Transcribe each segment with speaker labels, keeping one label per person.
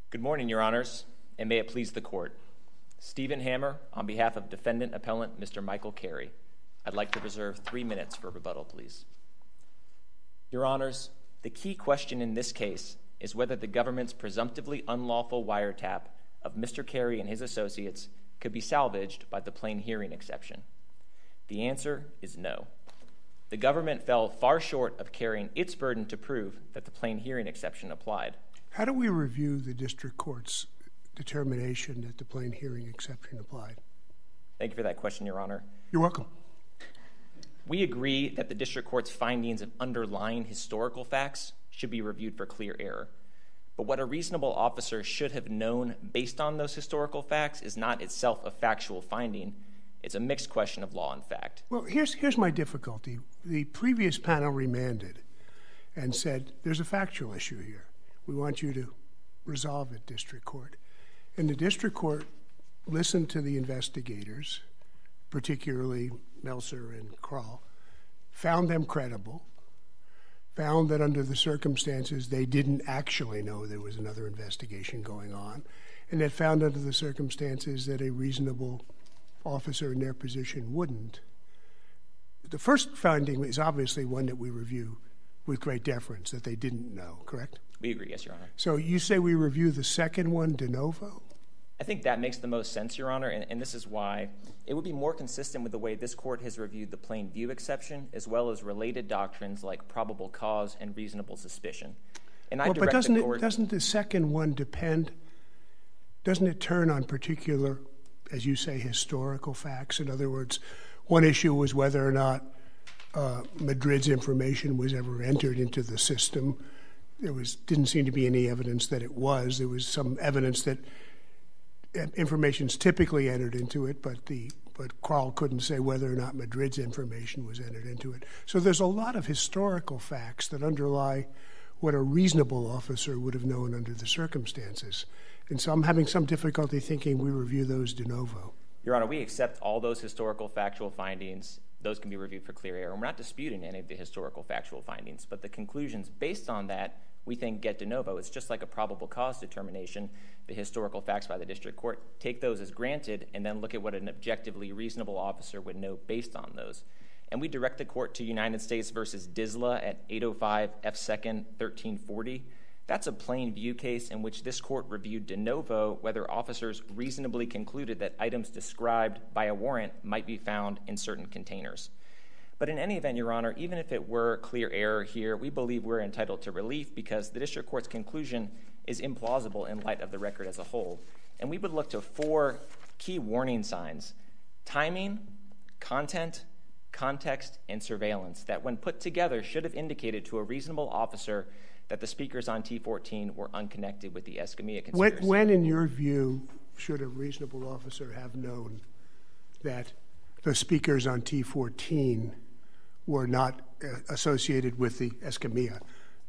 Speaker 1: Good morning, Your Honors, and may it please the Court. Stephen Hammer, on behalf of Defendant Appellant Mr. Michael Carey. I'd like to reserve 3 minutes for rebuttal, please. Your Honors, the key question in this case is whether the government's presumptively unlawful wiretap of Mr. Carey and his associates could be salvaged by the plain hearing exception. The answer is no. The government fell far short of carrying its burden to prove that the plain hearing exception applied.
Speaker 2: How do we review the district court's determination that the plain hearing exception applied?
Speaker 1: Thank you for that question, Your Honor.
Speaker 2: You're welcome.
Speaker 1: We agree that the district court's findings of underlying historical facts should be reviewed for clear error. But what a reasonable officer should have known based on those historical facts is not itself a factual finding. It's a mixed question of law and fact.
Speaker 2: Well, here's my difficulty. The previous panel remanded and said, there's a factual issue here. We want you to resolve it, district court. And the district court listened to the investigators, particularly Meltzer and Kroll, found them credible, found that under the circumstances they didn't actually know there was another investigation going on, and that found under the circumstances that a reasonable officer in their position wouldn't. The first finding is obviously one that we review with great deference, that they didn't know, correct?
Speaker 1: We agree, yes, Your Honor.
Speaker 2: So you say we review the second one de novo?
Speaker 1: I think that makes the most sense, Your Honor, and this is why it would be more consistent with the way this court has reviewed the plain view exception, as well as related doctrines like probable cause and reasonable suspicion. And
Speaker 2: but doesn't the second one depend? Doesn't it turn on particular, as you say, historical facts? In other words, one issue was whether or not Madrid's information was ever entered into the system. There didn't seem to be any evidence that it was. There was some evidence that information's typically entered into it, but Kroll couldn't say whether or not Madrid's information was entered into it. So there's a lot of historical facts that underlie what a reasonable officer would have known under the circumstances. And so I'm having some difficulty thinking we review those de novo.
Speaker 1: Your Honor, we accept all those historical factual findings. Those can be reviewed for clear error. And we're not disputing any of the historical factual findings, but the conclusions based on that we think get de novo. It's just like a probable cause determination. The historical facts by the district court, take those as granted and then look at what an objectively reasonable officer would know based on those. And we direct the court to United States versus Disla at 805 F. 2nd, 1340. That's a plain view case in which this court reviewed de novo whether officers reasonably concluded that items described by a warrant might be found in certain containers. But in any event, Your Honor, even if it were clear error here, we believe we're entitled to relief because the district court's conclusion is implausible in light of the record as a whole. And we would look to 4 key warning signs: timing, content, context, and surveillance that when put together should have indicated to a reasonable officer that the speakers on T14 were unconnected with the Escamilla conspiracy.
Speaker 2: When, in your view, should a reasonable officer have known that the speakers on T14 were not associated with the Escamilla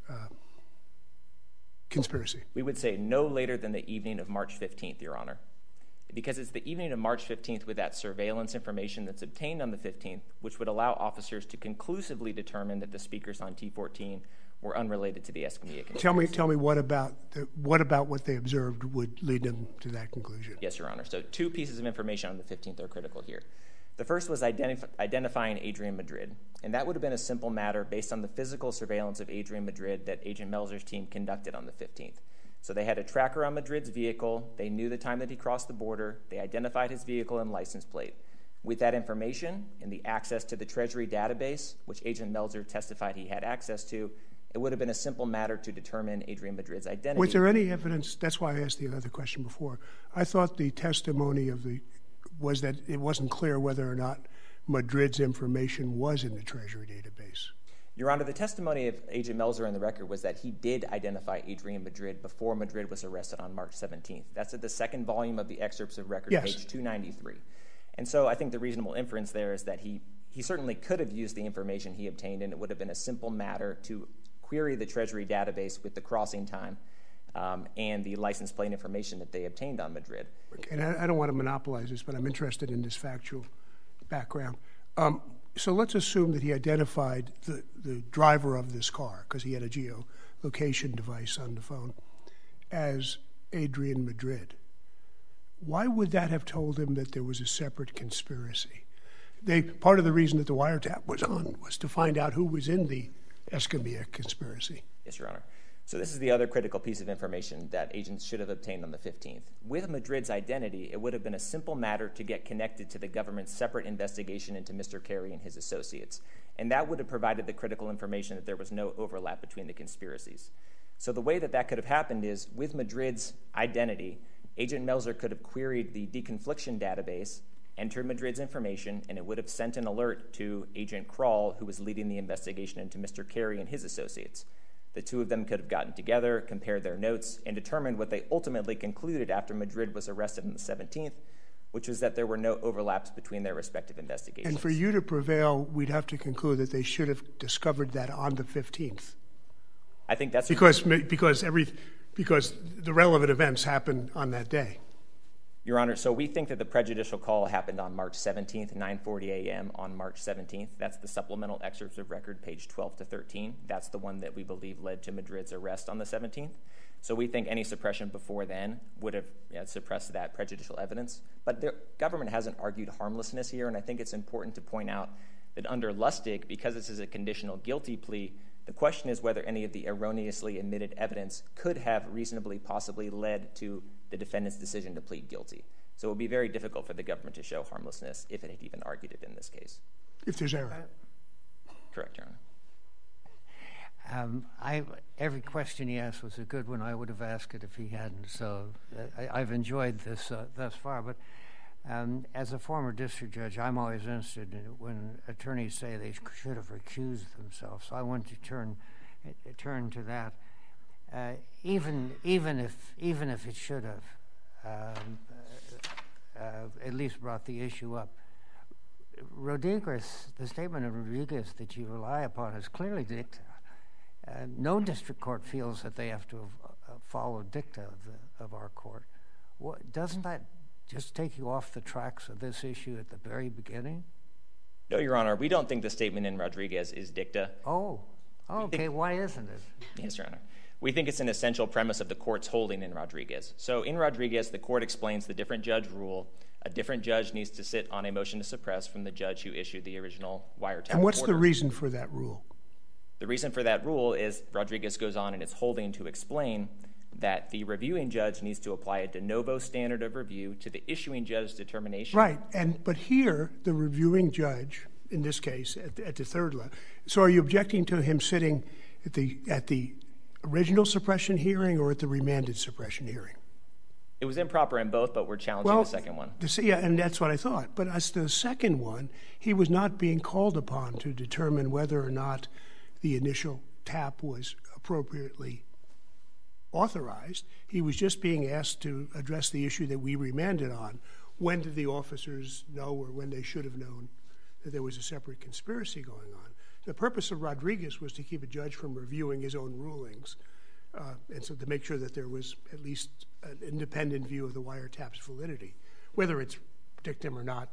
Speaker 2: conspiracy?
Speaker 1: We would say no later than the evening of March 15th, Your Honor, because it's the evening of March 15th with that surveillance information that's obtained on the 15th, which would allow officers to conclusively determine that the speakers on T14 were unrelated to the Escamilla conspiracy.
Speaker 2: Tell me what about what they observed would lead them to that conclusion?
Speaker 1: Yes, Your Honor. So 2 pieces of information on the 15th are critical here. The first was identifying Adrian Madrid, and that would have been a simple matter based on the physical surveillance of Adrian Madrid that Agent Melzer's team conducted on the 15th. So they had a tracker on Madrid's vehicle, they knew the time that he crossed the border, they identified his vehicle and license plate. With that information and the access to the Treasury database, which Agent Melzer testified he had access to, it would have been a simple matter to determine Adrian Madrid's identity.
Speaker 2: Was there any evidence? That's why I asked the other question before. I thought the testimony was that it wasn't clear whether or not Madrid's information was in the Treasury database.
Speaker 1: Your Honor, the testimony of Agent Melzer in the record was that he did identify Adrian Madrid before Madrid was arrested on March 17th. That's at the second volume of the excerpts of record,
Speaker 2: yes.
Speaker 1: Page 293. And so I think the reasonable inference there is that he certainly could have used the information he obtained, and it would have been a simple matter to query the Treasury database with the crossing time and the license plate information that they obtained on Madrid.
Speaker 2: Okay, and I don't want to monopolize this, but I'm interested in this factual background. So let's assume that he identified the driver of this car, because he had a geolocation device on the phone, as Adrian Madrid, why would that have told him that there was a separate conspiracy? Part of the reason that the wiretap was on was to find out who was in the Escamilla conspiracy.
Speaker 1: Yes, Your Honor. So this is the other critical piece of information that agents should have obtained on the 15th. With Madrid's identity, it would have been a simple matter to get connected to the government's separate investigation into Mr. Carey and his associates, and that would have provided the critical information that there was no overlap between the conspiracies. So the way that that could have happened is, with Madrid's identity, Agent Melzer could have queried the deconfliction database, entered Madrid's information, and it would have sent an alert to Agent Kroll, who was leading the investigation into Mr. Carey and his associates. The two of them could have gotten together, compared their notes, and determined what they ultimately concluded after Madrid was arrested on the 17th, which was that there were no overlaps between their respective investigations.
Speaker 2: And for you to prevail, we'd have to conclude that they should have discovered that on the 15th.
Speaker 1: I think that's
Speaker 2: because the relevant events happened on that day.
Speaker 1: Your Honor, so we think that the prejudicial call happened on March 17th, 9:40 a.m. on March 17th. That's the supplemental excerpts of record, page 12 to 13. That's the one that we believe led to Madrid's arrest on the 17th. So we think any suppression before then would have suppressed that prejudicial evidence. But the government hasn't argued harmlessness here, and I think it's important to point out that under Lustig, because this is a conditional guilty plea, the question is whether any of the erroneously admitted evidence could have reasonably possibly led to the defendant's decision to plead guilty. So it would be very difficult for the government to show harmlessness if it had even argued it in this case.
Speaker 2: If there's error.
Speaker 1: Correct, Your Honor.
Speaker 3: Every question he asked was a good one. I would have asked it if he hadn't. So I've enjoyed this thus far. But as a former district judge, I'm always interested in when attorneys say they should have recused themselves. So I want to turn to that. Even if it should have at least brought the issue up, Rodriguez, the statement of Rodriguez that you rely upon is clearly dicta. No district court feels that they have to follow dicta of our court. Doesn't that just take you off the tracks of this issue at the very beginning?
Speaker 1: No, Your Honor. We don't think the statement in Rodriguez is dicta.
Speaker 3: Oh, okay. Why isn't it?
Speaker 1: Yes, Your Honor. We think it's an essential premise of the court's holding in Rodriguez. So in Rodriguez, the court explains the different judge rule. A different judge needs to sit on a motion to suppress from the judge who issued the original wiretap.
Speaker 2: And what's
Speaker 1: order.
Speaker 2: the reason for that rule?
Speaker 1: The reason for that rule is Rodriguez goes on in its holding to explain that the reviewing judge needs to apply a de novo standard of review to the issuing judge's determination.
Speaker 2: Right, but here, the reviewing judge, in this case, at the third level, so are you objecting to him sitting at the original suppression hearing or at the remanded suppression hearing?
Speaker 1: It was improper in both, but we're challenging the second one.
Speaker 2: Yeah, and that's what I thought. But as to the second one, he was not being called upon to determine whether or not the initial tap was appropriately authorized. He was just being asked to address the issue that we remanded on. When did the officers know, or when they should have known, that there was a separate conspiracy going on? The purpose of Rodriguez was to keep a judge from reviewing his own rulings, and so to make sure that there was at least an independent view of the wiretap's validity. Whether it's dictum or not,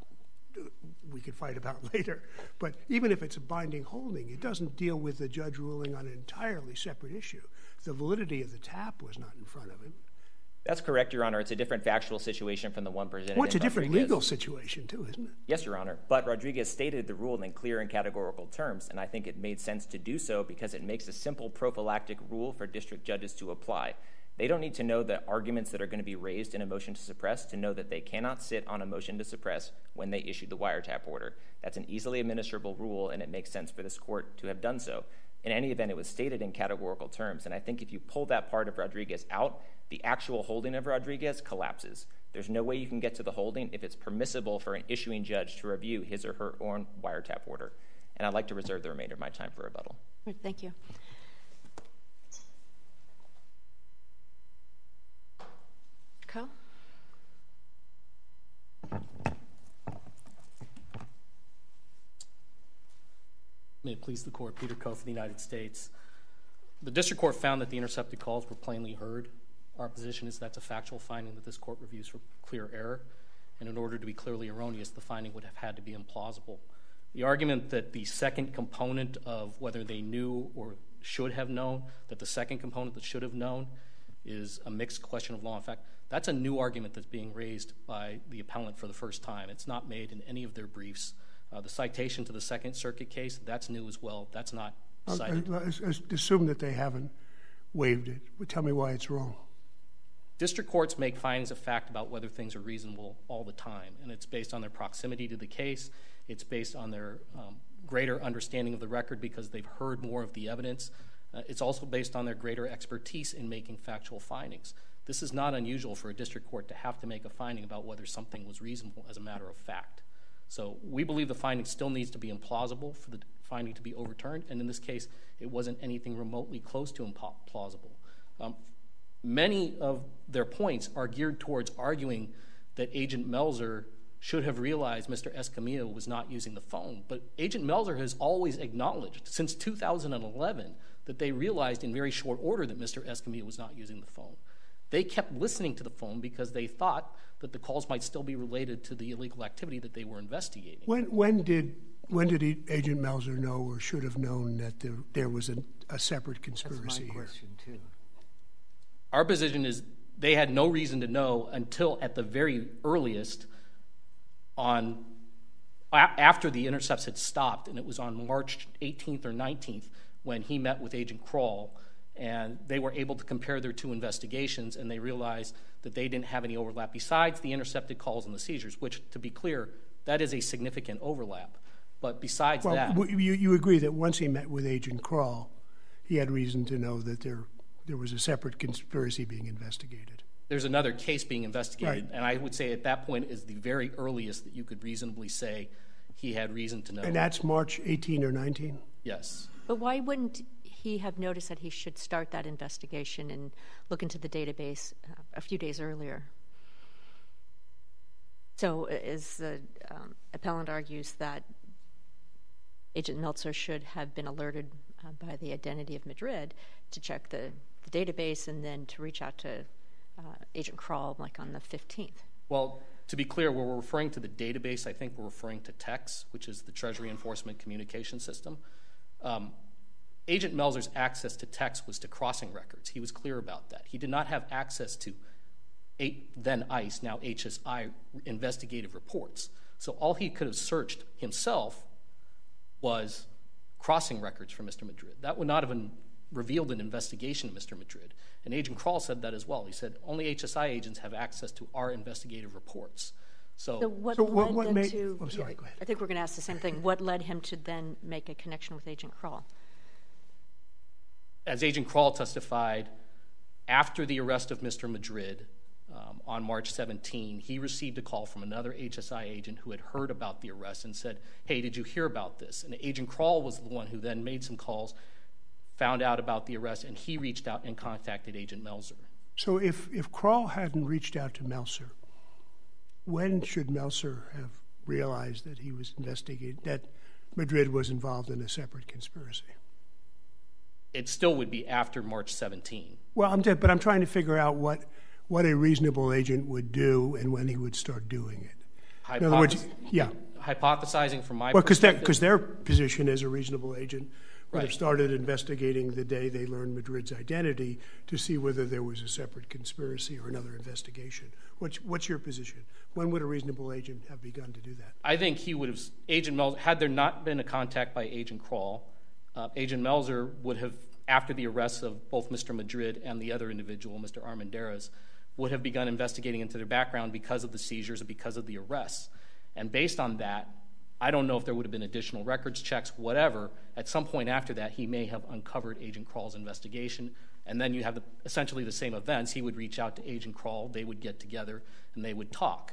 Speaker 2: we could fight about later. But even if it's a binding holding, it doesn't deal with the judge ruling on an entirely separate issue. The validity of the tap was not in front of him.
Speaker 1: That's correct, Your Honor. It's a different factual situation from the one presented
Speaker 2: Well, it's
Speaker 1: in
Speaker 2: a different
Speaker 1: Rodriguez.
Speaker 2: legal situation, too, isn't it?
Speaker 1: Yes, Your Honor. But Rodriguez stated the rule in clear and categorical terms, and I think it made sense to do so because it makes a simple prophylactic rule for district judges to apply. They don't need to know the arguments that are going to be raised in a motion to suppress to know that they cannot sit on a motion to suppress when they issue the wiretap order. That's an easily administrable rule, and it makes sense for this court to have done so. In any event, it was stated in categorical terms, and I think if you pull that part of Rodriguez out, the actual holding of Rodriguez collapses. There's no way you can get to the holding if it's permissible for an issuing judge to review his or her own wiretap order. And I'd like to reserve the remainder of my time for rebuttal.
Speaker 4: Thank you. Co?
Speaker 5: May it please the court, Peter Coe for the United States. The district court found that the intercepted calls were plainly heard. Our position is that's a factual finding that this court reviews for clear error, and in order to be clearly erroneous, the finding would have had to be implausible. The argument that the second component of whether they knew or should have known, that the second component that should have known is a mixed question of law. In fact, that's a new argument that's being raised by the appellant for the first time. It's not made in any of their briefs. The citation to the Second Circuit case, that's new as well. That's not cited.
Speaker 2: Assume that they haven't waived it. Tell me why it's wrong.
Speaker 5: District courts make findings of fact about whether things are reasonable all the time, and it's based on their proximity to the case. It's based on their greater understanding of the record because they've heard more of the evidence. It's also based on their greater expertise in making factual findings. This is not unusual for a district court to have to make a finding about whether something was reasonable as a matter of fact. So we believe the finding still needs to be implausible for the finding to be overturned, and in this case, it wasn't anything remotely close to implausible. Many of their points are geared towards arguing that Agent Melzer should have realized Mr. Escamilla was not using the phone, but Agent Melzer has always acknowledged since 2011 that they realized in very short order that Mr. Escamilla was not using the phone. They kept listening to the phone because they thought that the calls might still be related to the illegal activity that they were investigating.
Speaker 2: When did Agent Melzer know or should have known that there was a separate conspiracy
Speaker 3: That's my
Speaker 2: here?
Speaker 3: question, too.
Speaker 5: Our position is they had no reason to know until at the very earliest after the intercepts had stopped, and it was on March 18th or 19th when he met with Agent Kroll, and they were able to compare their two investigations, and they realized that they didn't have any overlap besides the intercepted calls and the seizures, which, to be clear, that is a significant overlap. But besides that...
Speaker 2: Well, you agree that once he met with Agent Kroll, he had reason to know that there was a separate conspiracy being investigated.
Speaker 5: There's another case being investigated,
Speaker 2: right.
Speaker 5: And I would say at that point is the very earliest that you could reasonably say he had reason to know.
Speaker 2: And that's March 18 or 19?
Speaker 5: Yes.
Speaker 4: But why wouldn't he have noticed that he should start that investigation and look into the database a few days earlier? So as the appellant argues that Agent Meltzer should have been alerted by the identity of Madrid to check the database and then to reach out to Agent Kroll like on the 15th.
Speaker 5: Well, to be clear, when we're referring to the database, I think we're referring to TEX, which is the Treasury Enforcement Communication System. Agent Melzer's access to TEX was to crossing records. He was clear about that. He did not have access to then ICE, now HSI, investigative reports. So all he could have searched himself was crossing records for Mr. Madrid. That would not have been revealed an investigation of Mr. Madrid. And Agent Kroll said that as well. He said, only HSI agents have access to our investigative reports.
Speaker 4: What led them to... I'm sorry, go ahead. I think we're going to ask the same thing. What led him to then make a connection with Agent Kroll?
Speaker 5: As Agent Kroll testified, after the arrest of Mr. Madrid on March 17, he received a call from another HSI agent who had heard about the arrest and said, hey, did you hear about this? And Agent Kroll was the one who then made some calls, found out about the arrest, and he reached out and contacted Agent Melzer.
Speaker 2: So if Kroll hadn't reached out to Melzer, when should Melzer have realized that he was investigating, that Madrid was involved in a separate conspiracy?
Speaker 5: It still would be after March 17.
Speaker 2: Well, but I'm trying to figure out what a reasonable agent would do and when he would start doing it. In other words, yeah.
Speaker 5: Hypothesizing from my perspective.
Speaker 2: Because their position as a reasonable agent would have started investigating the day they learned Madrid's identity to see whether there was a separate conspiracy or another investigation. What's your position? When would a reasonable agent have begun to do that?
Speaker 5: I think he would have, Agent Melzer, had there not been a contact by Agent Kroll, Agent Melzer would have, after the arrests of both Mr. Madrid and the other individual, Mr. Armendariz, would have begun investigating into their background because of the seizures and because of the arrests. And based on that, I don't know if there would have been additional records, checks, whatever. At some point after that, he may have uncovered Agent Kroll's investigation, and then you have essentially the same events. He would reach out to Agent Kroll, they would get together, and they would talk.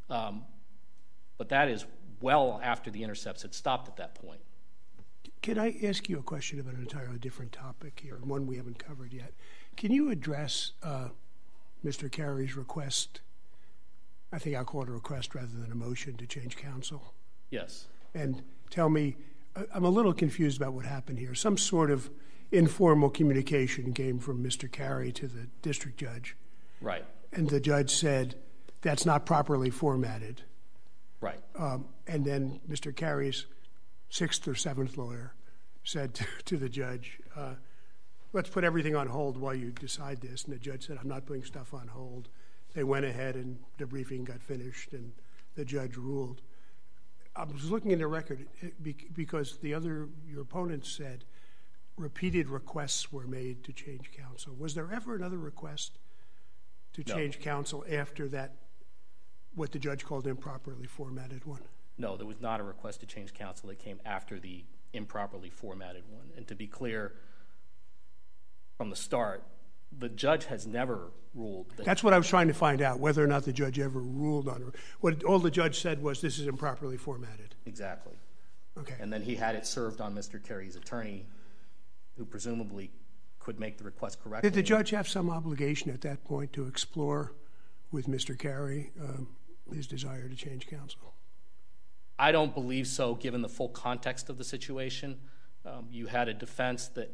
Speaker 5: But that is well after the intercepts had stopped at that point.
Speaker 2: Can I ask you a question about an entirely different topic here, and one we haven't covered yet? Can you address Mr. Carey's request? I think I'll call it a request rather than a motion to change counsel.
Speaker 5: Yes.
Speaker 2: And tell me, I'm a little confused about what happened here. Some sort of informal communication came from Mr. Carey to the district judge.
Speaker 5: Right.
Speaker 2: And the judge said, that's not properly formatted.
Speaker 5: Right.
Speaker 2: And then Mr. Carey's sixth or seventh lawyer said to the judge, let's put everything on hold while you decide this. And the judge said, I'm not putting stuff on hold. They went ahead and the briefing got finished and the judge ruled. I was looking in the record because your opponent said repeated requests were made to change counsel. Was there ever another request to change counsel after that, what the judge called improperly formatted one?
Speaker 5: No, there was not a request to change counsel that came after the improperly formatted one. And to be clear, from the start, the judge has never ruled.
Speaker 2: That's what I was trying to find out, whether or not the judge ever ruled on it. What all the judge said was this is improperly formatted.
Speaker 5: Exactly.
Speaker 2: Okay.
Speaker 5: And then he had it served on Mr. Carey's attorney, who presumably could make the request correctly.
Speaker 2: Did the judge have some obligation at that point to explore with Mr. Carey his desire to change counsel?
Speaker 5: I don't believe so, given the full context of the situation. You had a defense that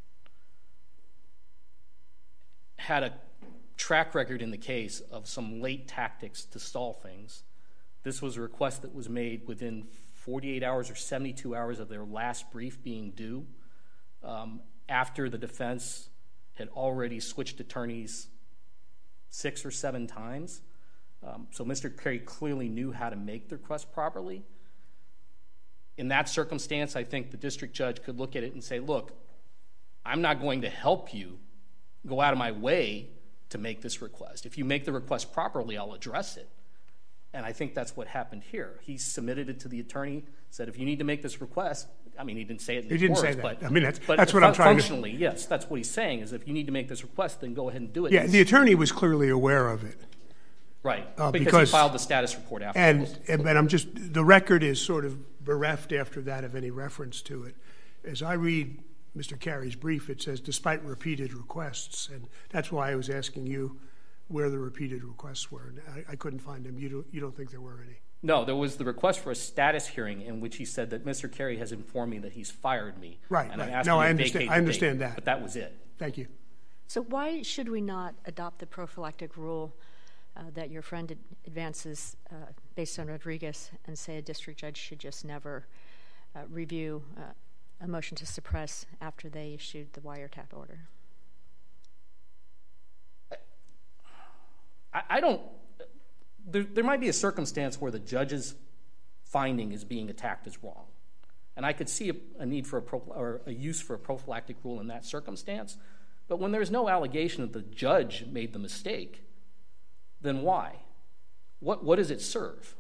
Speaker 5: had a track record in the case of some late tactics to stall things. This was a request that was made within 48 hours or 72 hours of their last brief being due, after the defense had already switched attorneys 6 or 7 times. So Mr. Carey clearly knew how to make the request properly. In that circumstance, I think the district judge could look at it and say, look, I'm not going to help you go out of my way to make this request. If you make the request properly, I'll address it. And I think that's what happened here. He submitted it to the attorney, said, if you need to make this request, I mean, he didn't say it in his words. He didn't say that.
Speaker 2: But, I mean, that's what I'm trying to...
Speaker 5: Functionally, yes, that's what he's saying, is if you need to make this request, then go ahead and do it.
Speaker 2: Yeah, the attorney was clearly aware of it.
Speaker 5: Right, because he filed the status report afterwards.
Speaker 2: And I'm just... The record is sort of bereft after that of any reference to it. As I read Mr. Carey's brief, it says, despite repeated requests, and that's why I was asking you where the repeated requests were. I couldn't find them. You don't think there were any?
Speaker 5: No, there was the request for a status hearing in which he said that Mr. Carey has informed me that he's fired me.
Speaker 2: Right,
Speaker 5: and
Speaker 2: right.
Speaker 5: I'm
Speaker 2: No, I
Speaker 5: asking
Speaker 2: understand that.
Speaker 5: But that was it.
Speaker 2: Thank you.
Speaker 4: So why should we not adopt the prophylactic rule that your friend advances based on Rodriguez and say a district judge should just never review a motion to suppress after they issued the wiretap order?
Speaker 5: I don't... There might be a circumstance where the judge's finding is being attacked as wrong. And I could see a need for a use for a prophylactic rule in that circumstance. But when there's no allegation that the judge made the mistake, then why? What does it serve?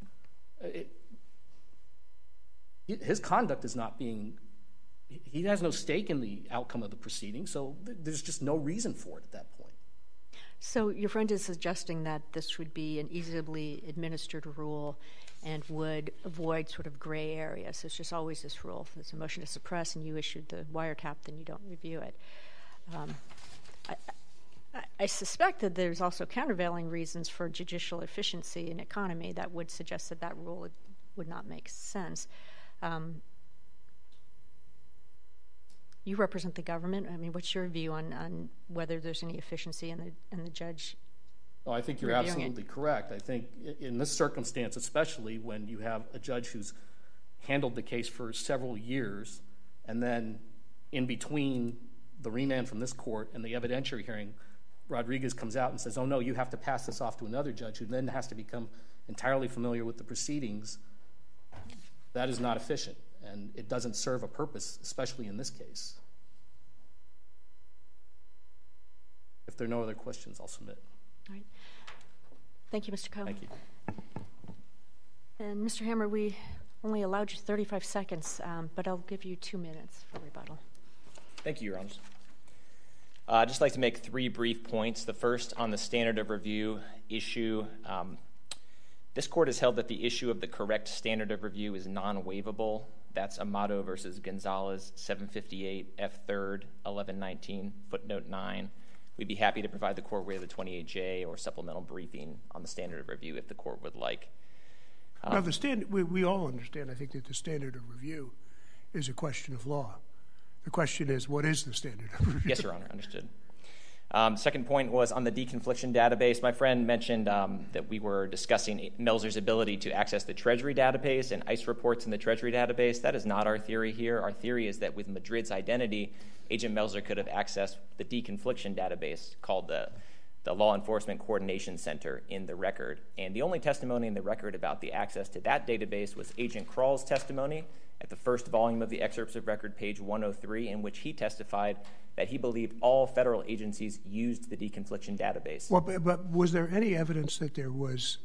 Speaker 5: His conduct is not being... He has no stake in the outcome of the proceeding, so there's just no reason for it at that point.
Speaker 4: So your friend is suggesting that this would be an easily administered rule and would avoid sort of gray areas. So it's just always this rule. If there's a motion to suppress and you issued the wiretap, then you don't review it. I suspect that there's also countervailing reasons for judicial efficiency and economy that would suggest that that rule would not make sense. You represent the government. I mean, what's your view on whether there's any efficiency in the judge?
Speaker 5: Well, I think you're absolutely correct. I think in this circumstance, especially when you have a judge who's handled the case for several years, and then in between the remand from this court and the evidentiary hearing, Rodriguez comes out and says, oh, no, you have to pass this off to another judge who then has to become entirely familiar with the proceedings. That is not efficient, and it doesn't serve a purpose, especially in this case. If there are no other questions, I'll submit.
Speaker 4: All right. Thank you, Mr. Coe.
Speaker 5: Thank you.
Speaker 4: And Mr. Hammer, we only allowed you 35 seconds, but I'll give you 2 minutes for rebuttal.
Speaker 1: Thank you, Your Honors. I'd just like to make 3 brief points. The first on the standard of review issue. This court has held that the issue of the correct standard of review is non-waivable. That's Amato versus Gonzalez, 758 F. 3rd, 1119, footnote 9. We'd be happy to provide the court with a 28J or supplemental briefing on the standard of review if the court would like.
Speaker 2: Now, we all understand, I think, that the standard of review is a question of law. The question is, what is the standard of review?
Speaker 1: Yes, Your Honor, understood. Second point was on the deconfliction database. My friend mentioned that we were discussing Melzer's ability to access the Treasury database and ICE reports in the Treasury database. That is not our theory here. Our theory is that with Madrid's identity, Agent Melzer could have accessed the deconfliction database called the Law Enforcement Coordination Center in the record. And the only testimony in the record about the access to that database was Agent Krall's testimony at the first volume of the excerpts of record, page 103, in which he testified that he believed all federal agencies used the deconfliction database.
Speaker 2: Well, but was there any evidence that there was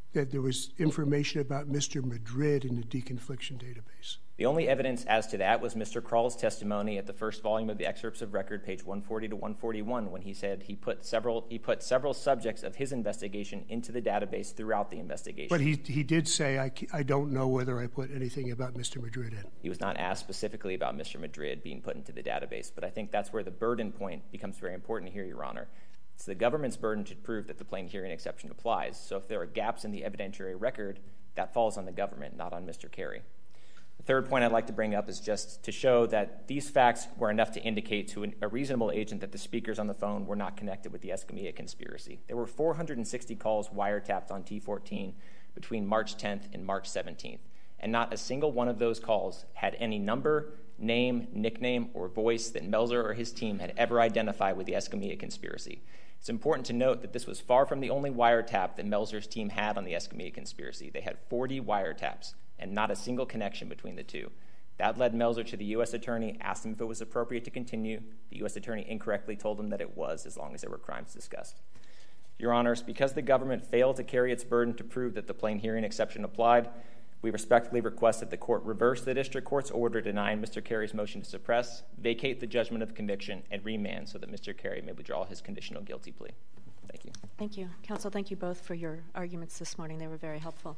Speaker 2: information about Mr. Madrid in the deconfliction database?
Speaker 1: The only evidence as to that was Mr. Krall's testimony at the first volume of the excerpts of record, page 140 to 141, when he said he put several subjects of his investigation into the database throughout the investigation.
Speaker 2: But he did say, I don't know whether I put anything about Mr. Madrid in.
Speaker 1: He was not asked specifically about Mr. Madrid being put into the database, but I think that's where the burden point becomes very important here, Your Honor. It's the government's burden to prove that the plain hearing exception applies. So if there are gaps in the evidentiary record, that falls on the government, not on Mr. Carey. The third point I'd like to bring up is just to show that these facts were enough to indicate to a reasonable agent that the speakers on the phone were not connected with the Escamilla conspiracy. There were 460 calls wiretapped on T14 between March 10th and March 17th, and not a single one of those calls had any number, name, nickname, or voice that Melzer or his team had ever identified with the Escamilla conspiracy. It's important to note that this was far from the only wiretap that Melzer's team had on the Escamilla conspiracy. They had 40 wiretaps and not a single connection between the two. That led Melzer to the U.S. attorney, asked him if it was appropriate to continue. The U.S. attorney incorrectly told him that it was, as long as there were crimes discussed. Your Honors, because the government failed to carry its burden to prove that the plain hearing exception applied, we respectfully request that the court reverse the district court's order denying Mr. Carey's motion to suppress, vacate the judgment of conviction, and remand so that Mr. Carey may withdraw his conditional guilty plea. Thank you.
Speaker 4: Thank you. Counsel, thank you both for your arguments this morning. They were very helpful.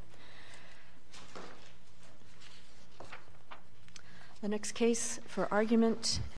Speaker 4: The next case for argument